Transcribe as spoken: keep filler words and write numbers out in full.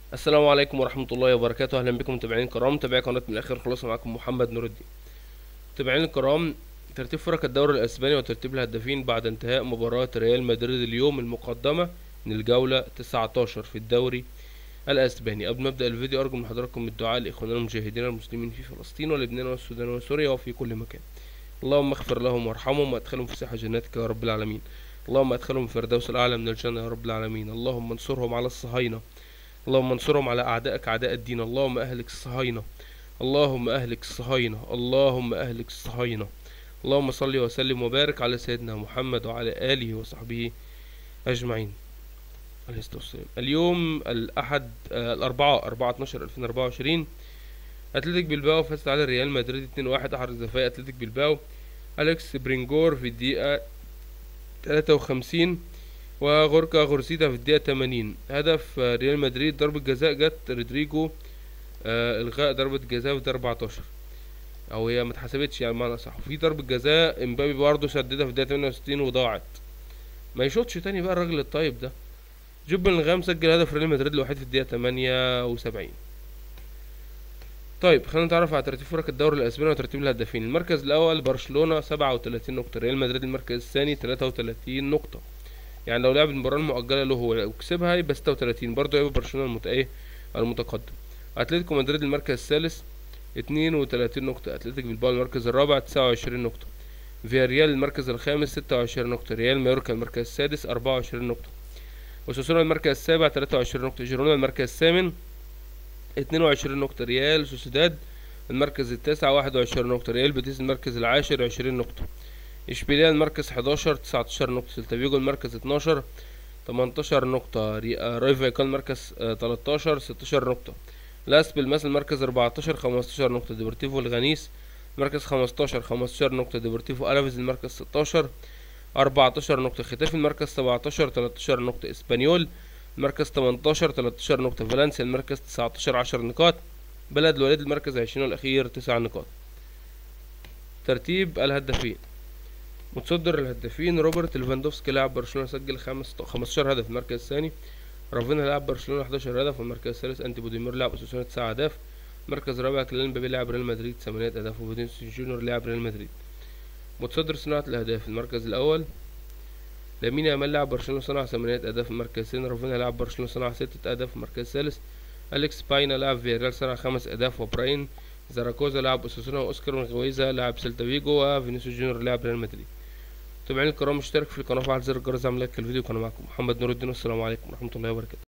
السلام عليكم ورحمة الله وبركاته. أهلا بكم متابعين الكرام، متابعي قناة من الآخر خلاصة، معكم محمد نور الدين. متابعين الكرام، ترتيب فرق الدوري الأسباني وترتيب الهدافين بعد انتهاء مباراة ريال مدريد اليوم المقدمة من الجولة تسعتاشر في الدوري الأسباني. قبل ما أبدأ الفيديو أرجو من حضراتكم الدعاء لإخواننا المجاهدين المسلمين في فلسطين ولبنان والسودان وسوريا وفي كل مكان. اللهم اغفر لهم وارحمهم وادخلهم في ساحة جناتك يا رب العالمين. اللهم ادخلهم في الفردوس الأعلى من الجنة يا رب العالمين. اللهم انصرهم على الصهاينة، اللهم انصرهم على أعدائك أعداء الدين. اللهم أهلك الصهاينة، اللهم أهلك الصهاينة، اللهم أهلك الصهاينة. اللهم صل وسلم وبارك على سيدنا محمد وعلى آله وصحبه أجمعين عليه الصلاة والسلام. اليوم الأحد آه الأربعاء أربعة اتناشر ألفين وأربعة وعشرين، أتلتيك بلباو فازت على ريال مدريد اتنين واحد. أحرز هدفي أتلتيك بلباو أليكس برينجور في الدقيقة تلاتة وخمسين وغوركا غورسيتا في الدقيقة تمانين. هدف ريال مدريد ضربة جزاء جت رودريجو، آه الغاء ضربة جزاء في الدقيقة أربعتاشر، او هي ما اتحسبتش يعني بمعنى صح. وفي ضربة جزاء امبابي برضه سددها في الدقيقة تمانية وستين وضاعت. ما يشوطش تاني بقى الراجل الطيب ده. جوب بلينغهام سجل هدف ريال مدريد الوحيد في الدقيقة تمانية وسبعين. طيب خلينا نتعرف على ترتيب فرق الدوري الاسباني وترتيب الهدافين. المركز الاول برشلونة سبعة وتلاتين نقطة، ريال مدريد المركز الثاني تلاتة وتلاتين نقطة. يعني لو لعب المباراة المؤجلة له هو وكسبها يبقى ستة وتلاتين، برضه يبقى برشلونة المت ايه المتقدم. اتلتيكو مدريد المركز الثالث اتنين وتلاتين نقطة، اتلتيك بلباو المركز الرابع تسعة وعشرين نقطة، فياريال المركز الخامس ستة وعشرين نقطة، ريال مايوركا المركز السادس أربعة وعشرين نقطة، اوساسونا المركز السابع تلاتة وعشرين نقطة، جيرونا المركز الثامن اتنين وعشرين نقطة، ريال سوسيداد المركز التاسع واحد وعشرين نقطة، ريال بيتيس المركز العاشر عشرين نقطة، اشبيلية المركز حداشر تسعتاشر نقطة، سيلتا فيجو المركز اتناشر تمنتاشر نقطة، راي فايكال المركز تلاتاشر ستاشر نقطة، لاس بالماس المركز أربعتاشر خمستاشر نقطة، ديبورتيفو الغنيس مركز خمستاشر خمستاشر نقطة، ديبورتيفو ألافيز المركز ستاشر أربعتاشر نقطة، ختافي المركز سبعتاشر تلاتاشر نقطة، اسبانيول المركز تمنتاشر تلاتاشر نقطة، فالنسيا المركز تسعتاشر عشر نقاط، بلد الوليد المركز عشرين والأخير تسع نقاط. ترتيب الهدافين. متصدر الهدافين روبرت ليفاندوفسكي لاعب برشلونة سجل خمستاشر هدف، المركز الثاني رافينها لاعب برشلونة حداشر هدف، والمركز الثالث أنتي بوديمير لاعب أساسيون تسعة أهداف، المركز الرابع كيليان امبابي لاعب ريال مدريد ثمانية أهداف، وفينيسيوس جونيور لاعب ريال مدريد. متصدر صناعة الأهداف. المركز الأول لامين يامال لاعب برشلونة صنع ثمانية أهداف، المركز الثاني رافينها لاعب برشلونة صنع ستة أهداف، المركز الثالث أليكس باينا لاعب فياريال صنع خمس أهداف، وبراين زاراكوزا لاعب أساسيون، وأوسكار مغويزا لاعب سيلتا فيجو، وفينيسيوس جونيور لاعب ريال مدريد. متابعين الكرام، اشترك في القناة وفعل زر الجرس، اعمل لايك للفيديو. كان معكم محمد نور الدين، والسلام عليكم ورحمة الله وبركاته.